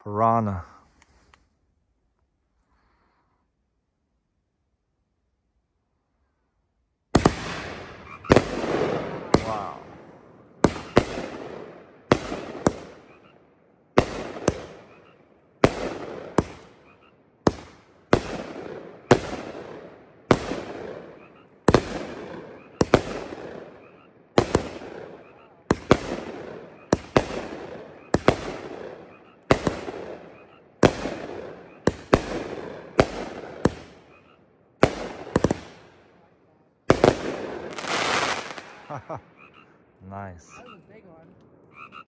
Piranha. Wow. Nice. That was a big one.